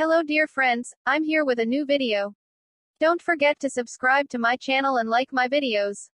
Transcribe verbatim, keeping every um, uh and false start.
Hello dear friends, I'm here with a new video. Don't forget to subscribe to my channel and like my videos.